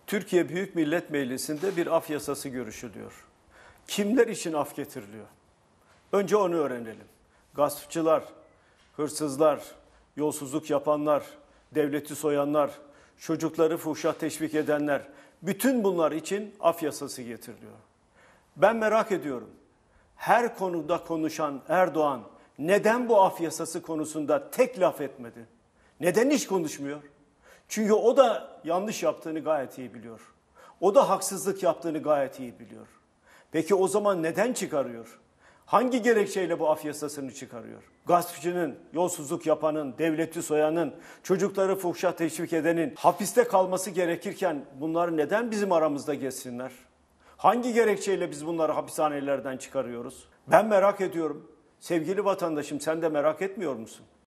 Türkiye Büyük Millet Meclisi'nde bir af yasası görüşülüyor. Kimler için af getiriliyor? Önce onu öğrenelim. Gaspçılar, hırsızlar, yolsuzluk yapanlar, devleti soyanlar, çocukları fuhşa teşvik edenler, bütün bunlar için af yasası getiriliyor. Ben merak ediyorum. Her konuda konuşan Erdoğan neden bu af yasası konusunda tek laf etmedi? Neden hiç konuşmuyor? Çünkü o da yanlış yaptığını gayet iyi biliyor. O da haksızlık yaptığını gayet iyi biliyor. Peki o zaman neden çıkarıyor? Hangi gerekçeyle bu af yasasını çıkarıyor? Gaspçının, yolsuzluk yapanın, devleti soyanın, çocukları fuhşa teşvik edenin hapiste kalması gerekirken bunları neden bizim aramızda geçsinler? Hangi gerekçeyle biz bunları hapishanelerden çıkarıyoruz? Ben merak ediyorum. Sevgili vatandaşım, sen de merak etmiyor musun?